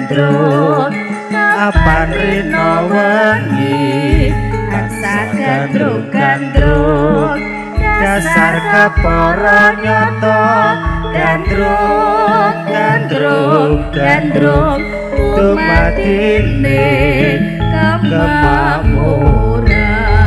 gandrung kapan rino wengi tansah gandrung dasar kepara nyata gandrung tumatine kemamuran.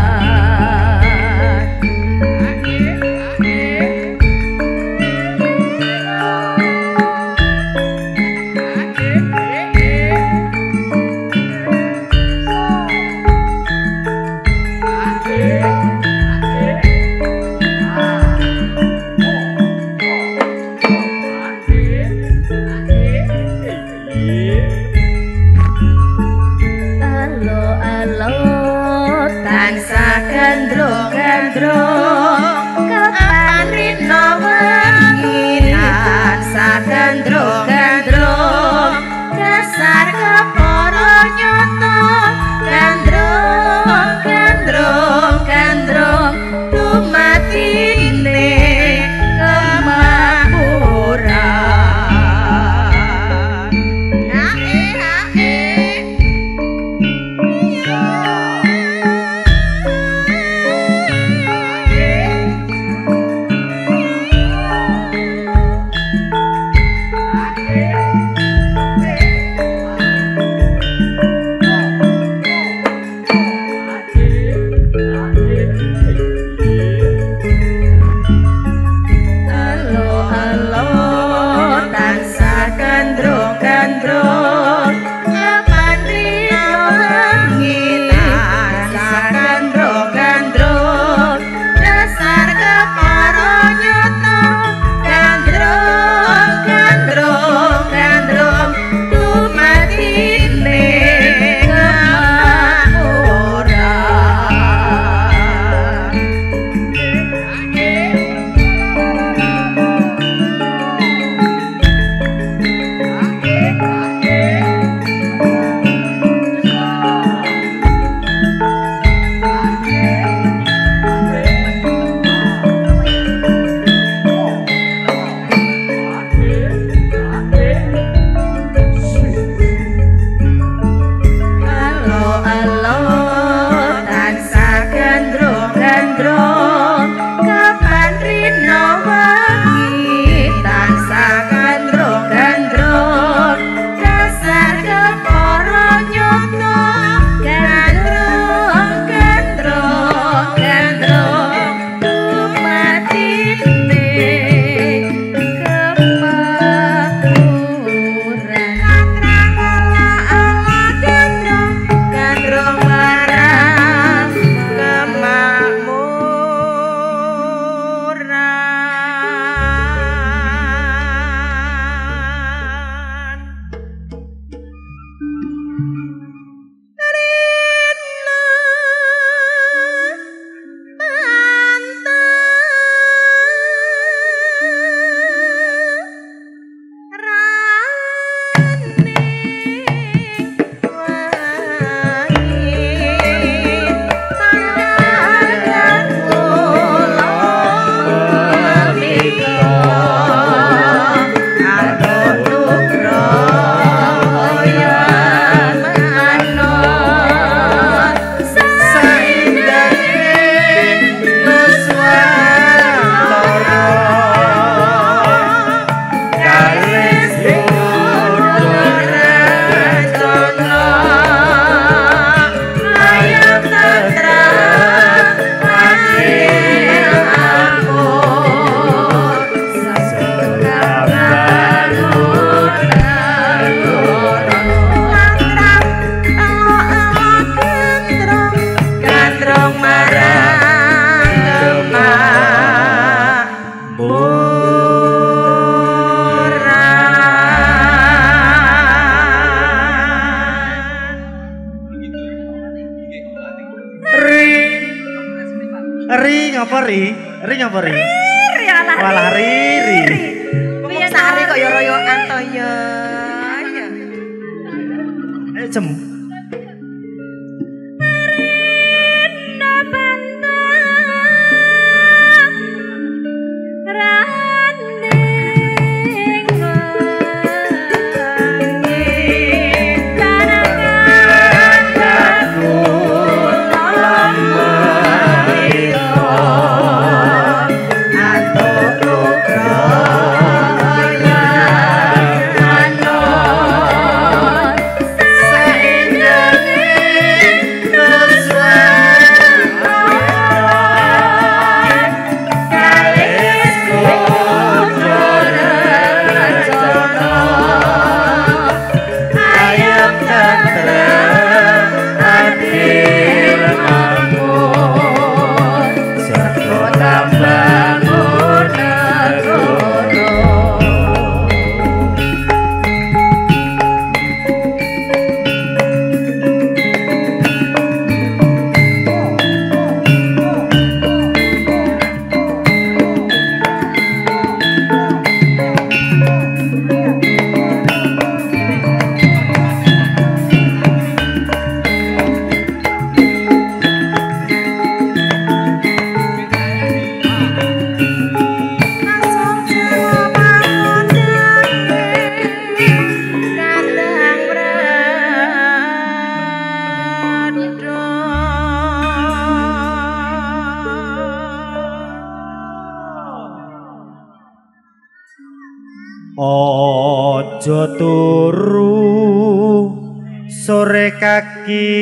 Ri ngapa ri? Walah ri. Wong sehari kok ya royokan to ya. Jem. ojo turu sore kaki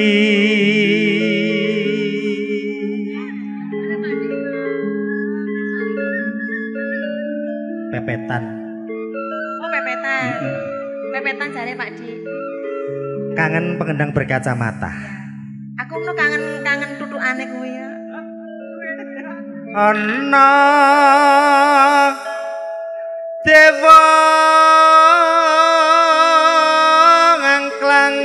pepetan. Oh pepetan. Pepetan jare Pak Di. Kangen pengendang berkacamata. Aku nu kangen tutukane kuwi ya. Ana dewa ngangklang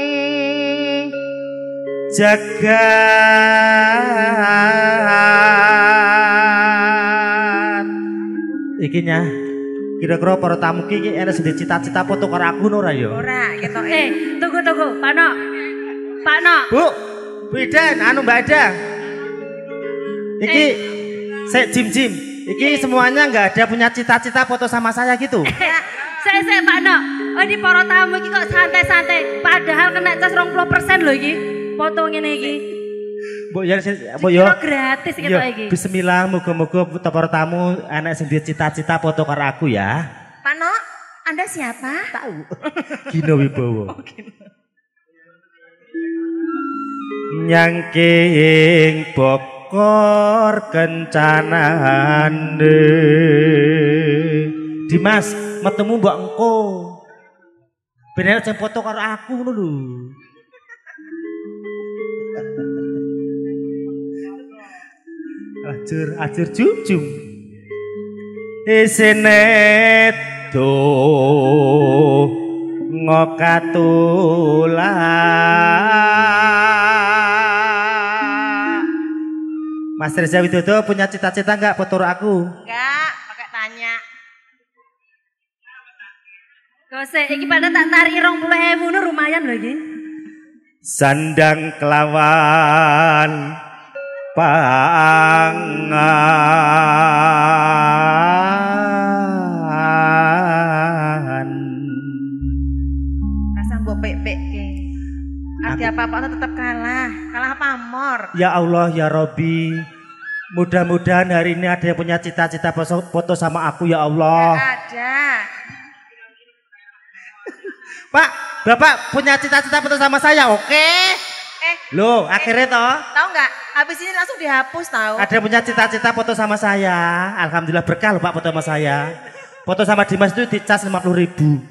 jagat iki nya kira-kira para tamu iki ana sing cita-cita foto karo aku ora ya Ora ketok. Tunggu Pak Nok. Pak Nok. Bu Bidan anu Mbak Ada iki sik Jim iki semuanya nggak ada punya cita-cita foto sama saya gitu. Saya Pak Nok. Oh di para tamu iki kok santai-santai. Padahal kena cas 20% lho iki. Foto ngene iki. Mbok ya mbok yo gratis ketok iki. Bismillah muga-muga para tamu anak sing cita-cita foto karo aku ya. Pak Nok, Anda siapa? Tahu. Gino Wibowo. Nyangking bokor kencanane Dimas metemu mbok engko bener sing foto karo aku ngono lho ajur jum isine do ngokatula Mas Reza Widodo punya cita-cita enggak foto aku? Enggak, pakai tanya. Gose iki pada tak tarik 20.000 nu lumayan lho iki. Sandang kelawan pangan. Rasa mbok pek-pek ke. Ada apa-apa tetap kalah pamor. Ya Allah ya Robbi, mudah-mudahan hari ini ada yang punya cita-cita foto sama aku ya Allah. Ada. Pak, Bapak punya cita-cita foto sama saya, oke? Loh, akhirnya toh? Tahu nggak? Habis ini langsung dihapus tahu. Ada yang punya cita-cita foto sama saya. Alhamdulillah berkah loh Pak foto sama saya. Foto sama Dimas itu dicas 50.000.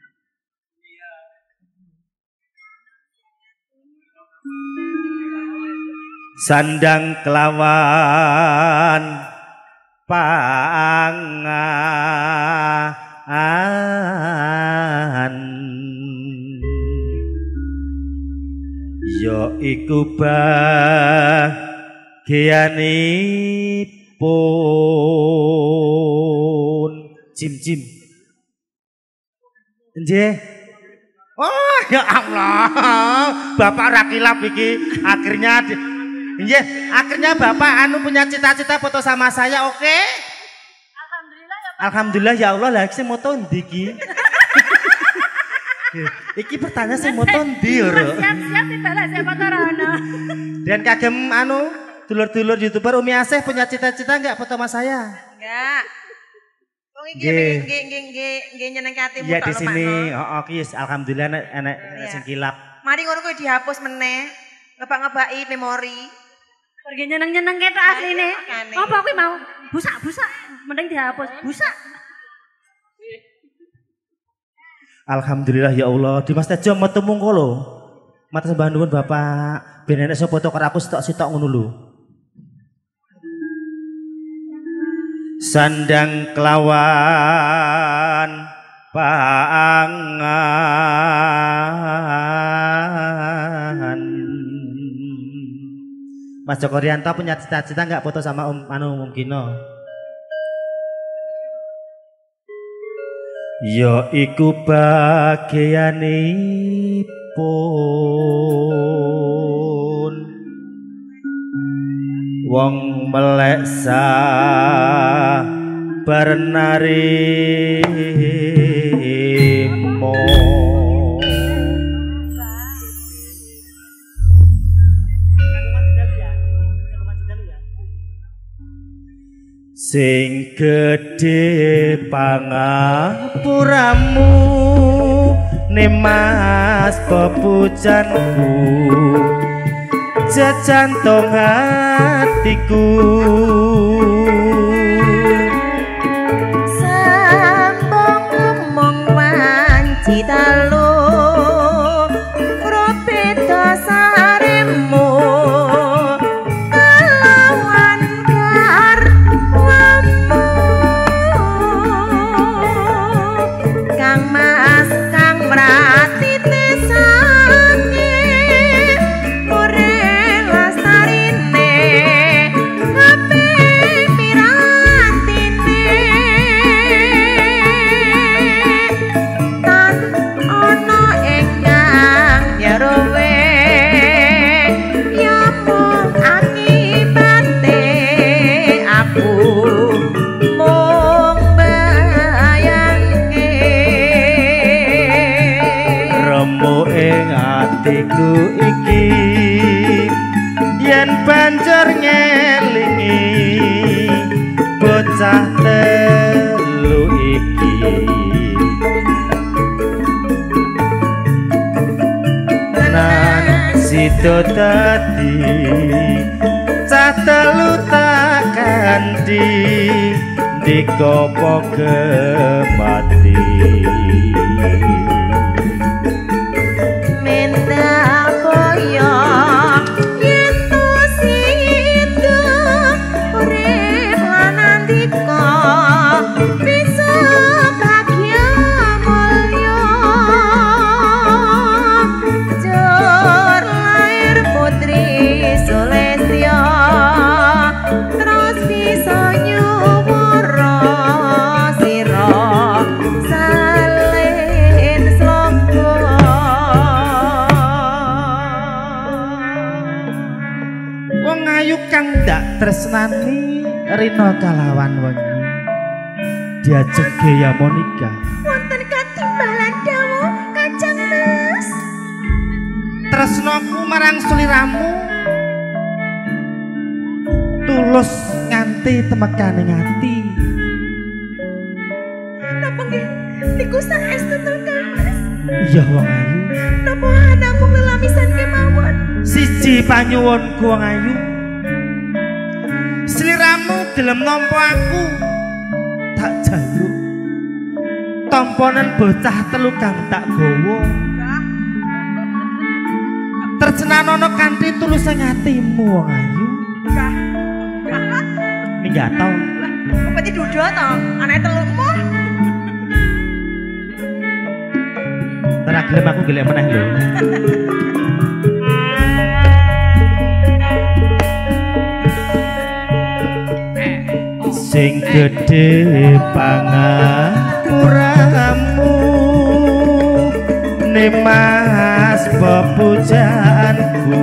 Sandang kelawan pangan ya iku bagianipun Jim nggih. Oh ya Allah Bapak ra kilap iki akhirnya akhirnya Bapak punya cita-cita foto sama saya, oke? Alhamdulillah ya Pak. Alhamdulillah ya Allah lah sing moto ndi iki? Iki pertanyaan sing moto ndi ora? Siap-siap dibalas saya foto rono. Dan kagem dulur-dulur YouTuber Umi Asih punya cita-cita enggak foto sama saya? Enggak. Wong iki nggih nyenengke atimu tok. Ya di sini, heeh ki alhamdulillah enek sing kilap. Mari ngono kuwi dihapus meneh. Ngebak-ngebaki memori. Pergi nyeneng-nyeneng ketok asline. Apa kuwi mau? Busak. Mending dihapus. Busak. Alhamdulillah ya Allah. Dimas Tejo metu mungko lho. Matur sembah nuwun Bapak. Ben enek sing foto karo aku sitok-sitok ngono lho. Sandang kelawan pangan. Mas Joko Rianto punya cita-cita nggak foto sama Om Gino? Ya iku bagianipun wong melek bernarimo. sing gedhe pangapuramu nemas pepujanku jajantong hatiku sambung ngomong wanci dalu robeda saremu kelawan garwamu kang mas kang merati tesane ore lastarine ape pirantine tan ono engkang yarowe ya mung akibate aku mung bayangke remo ing atiku iki yen banjur ngelingi bocah telu iki nan sida dadi cah telu tak ganti dikopo gemati menda koyo yen tu sido urip lan andika bisa bahagia mulya jor lair putri Sulestya terus bisa nyuwara sira salin sloka wong ayu kang ndak tresnani rina kalawan wengi diajeng Gaya Monika wonten katimbalan dawu Kanjeng Mas tresnaku marang sliramu tulus nganti temekaning ati napa nggih niku saestu to Kang Mas iya wong ayu napa anakku ngelamisan kemawon siji panyuwunku wong ayu sliramu gelem nampa aku tak jaluk tamponan bocah telu kang tak gawa tercenanono kanthi tulusing atimu wong ayu minggatau apa iki dudu to anake telukmu ora gelem aku golek meneh lho sing gedhe pangapuramu nemas pepujanku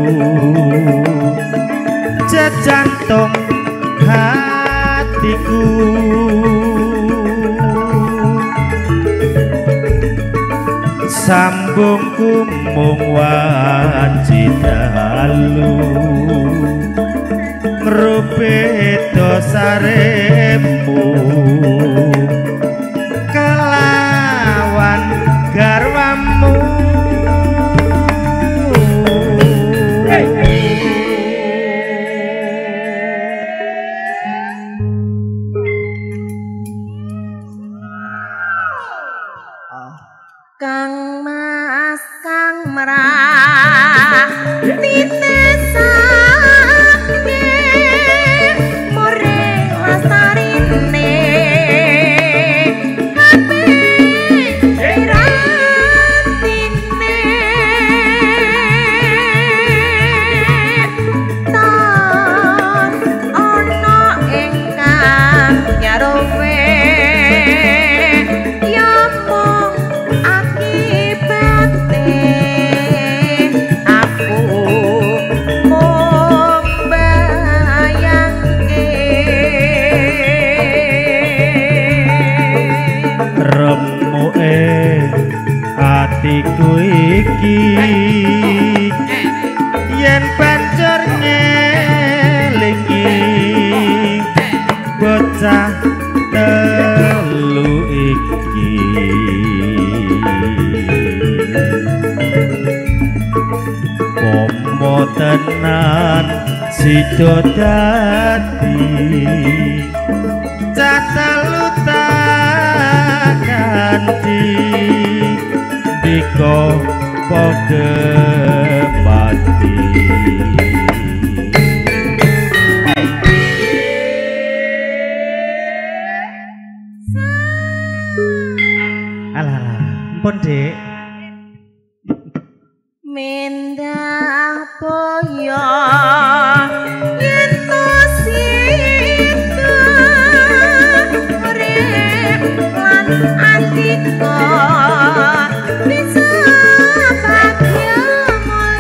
jajantong hatiku sambungku mung wanci dalu ngrubeda saremu kelawan garwamu Kang Mas Kang merah titesake more lastarine ape pirantine tan ono engkang nyarowe ya mung akibate aku mung bayangke remuke atiku iki yen banjur ngelingi bocah tenan sido dadi catalu tak ganti diko pode mati alah ampun dek mendah boyo yen to sida urip lan atiku bisa bahagia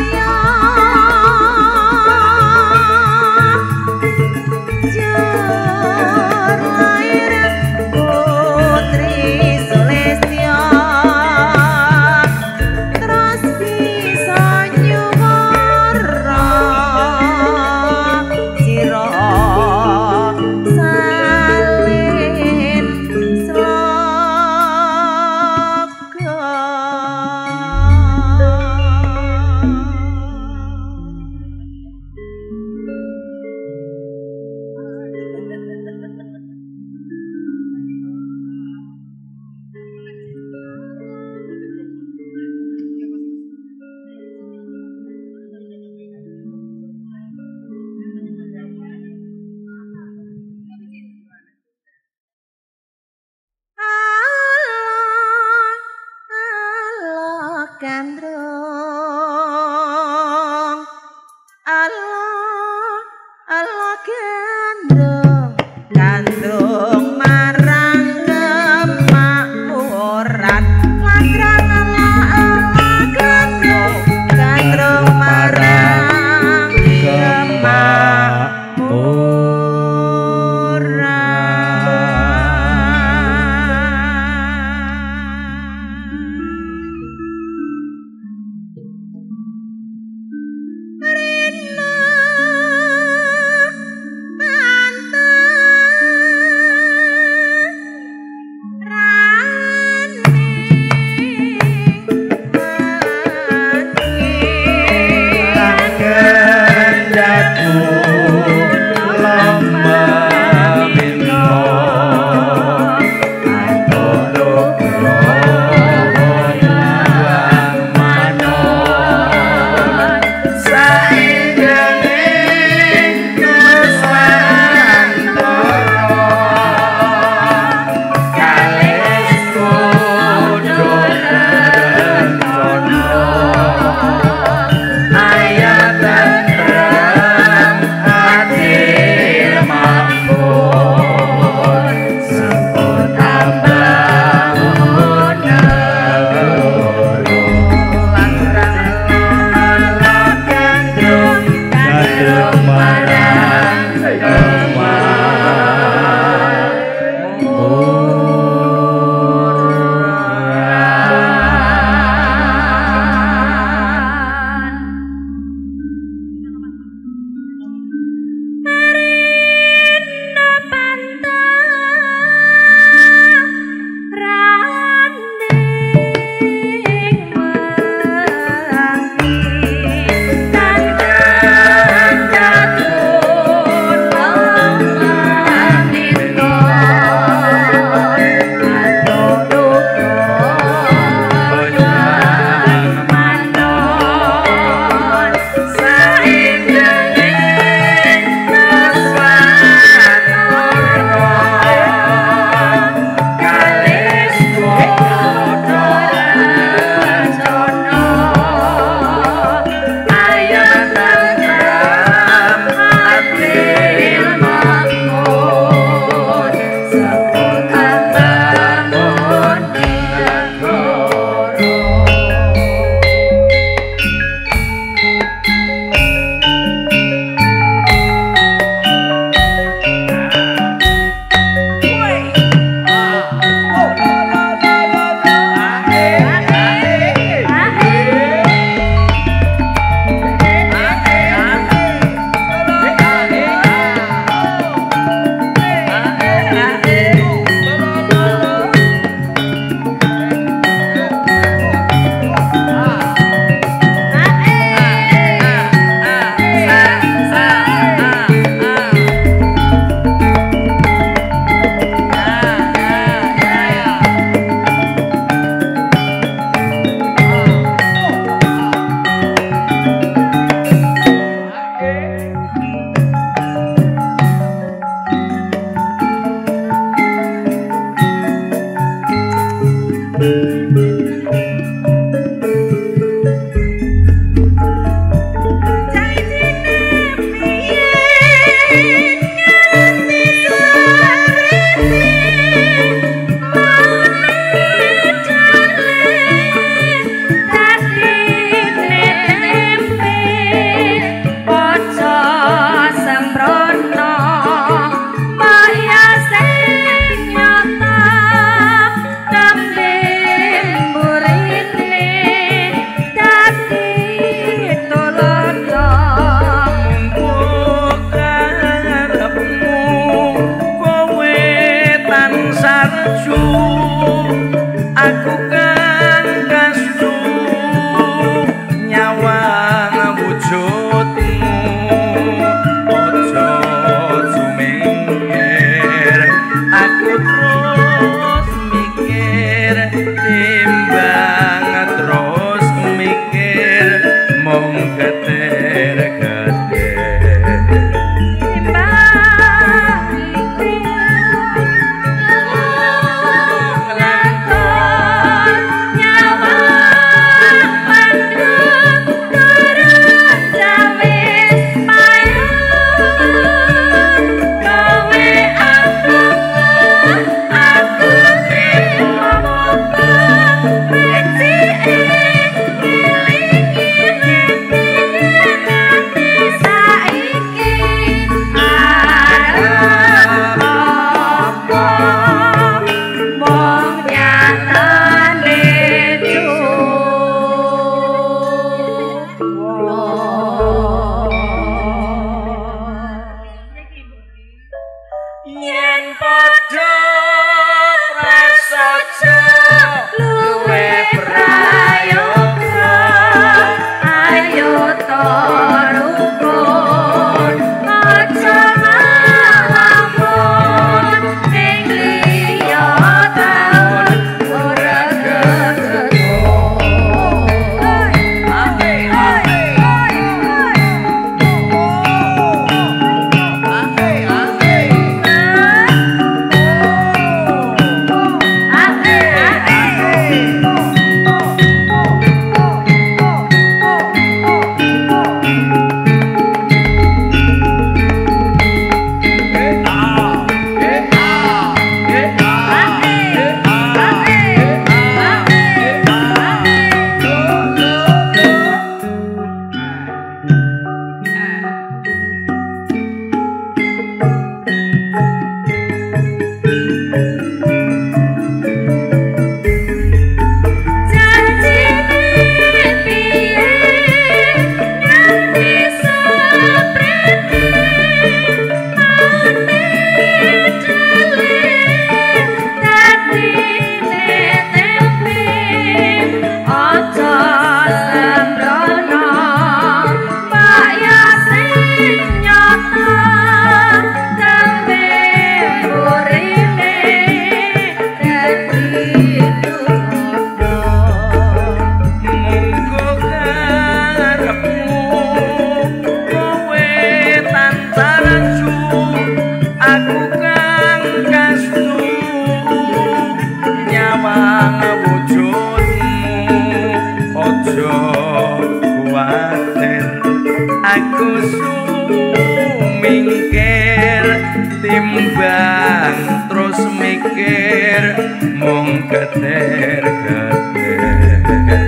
mingkir timbang terus mikir mung geter-geter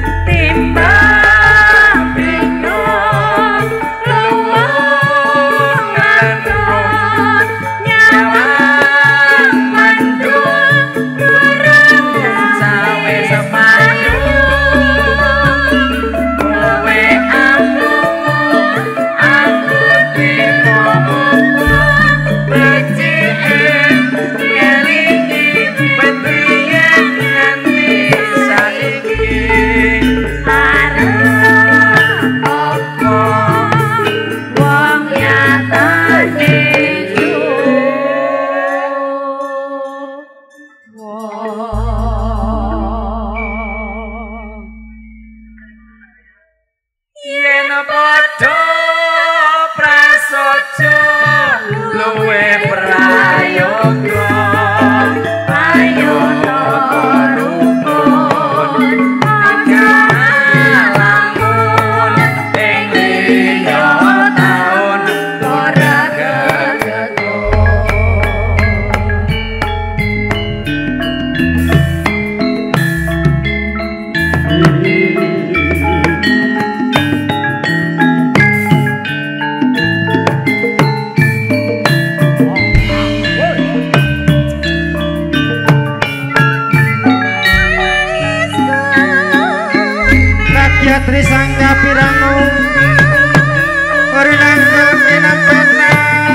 timbang bingung luwung ngantuk nyawang mandul kurang sawe sepayu kowe aku dimomo becike ngelingi petriyen nganti saiki arep opo wong nyatane yen padha prasaja luwe prayoga ayo rukun aja lamun ing liya taun ora Kadya Trisangka Pirano Orilangga Pinapena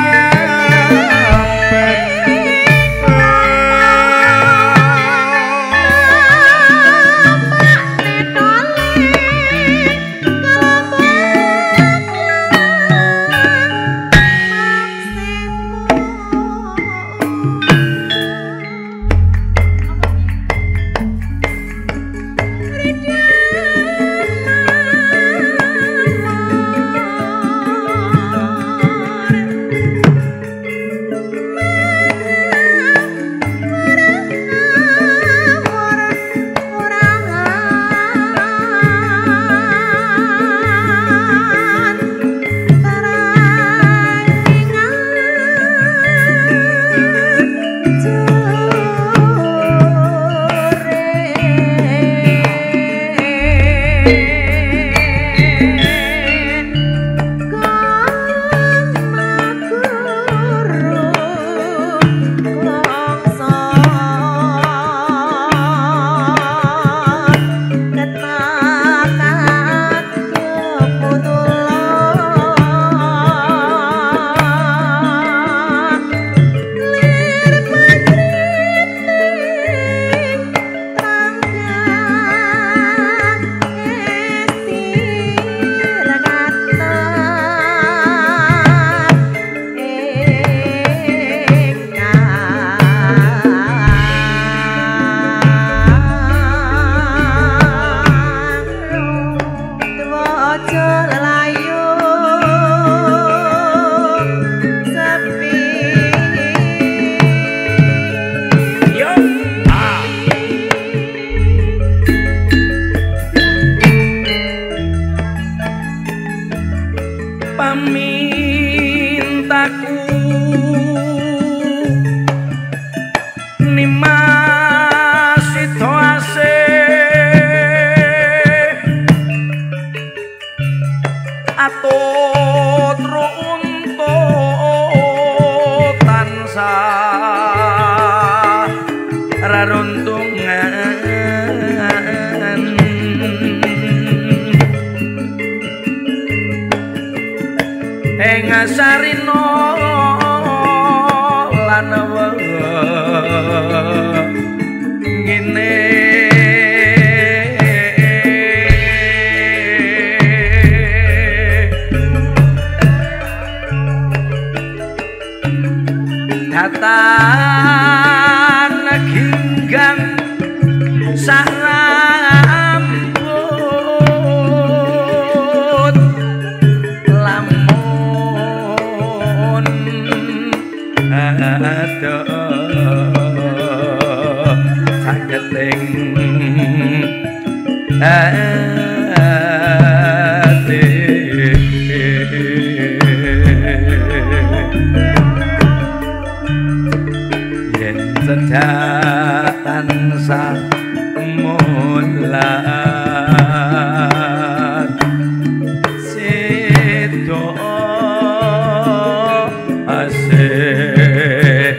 pamintaku nimas situasi atut runtut tansah raruntungan ing asarina lan ngene datan ginggang sarambut lamun ada saketing ati tansah mulat sedo asih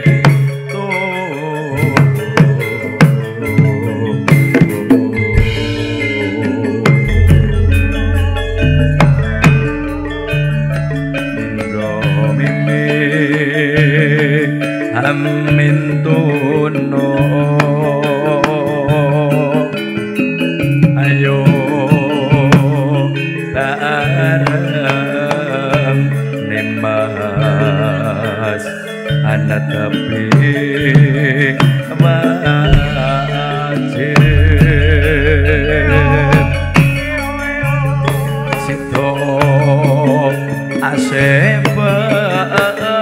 amin tuno ayo bareng nemas anak tapi wajib sido asep